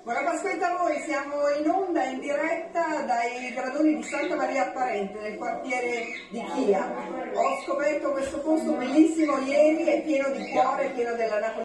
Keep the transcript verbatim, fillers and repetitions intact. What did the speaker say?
Buona Pasquetta a voi, siamo in onda in diretta dai gradoni di Santa Maria Apparente, nel quartiere di Chia. Ho scoperto questo posto bellissimo ieri, è pieno di cuore, è pieno della Napoli.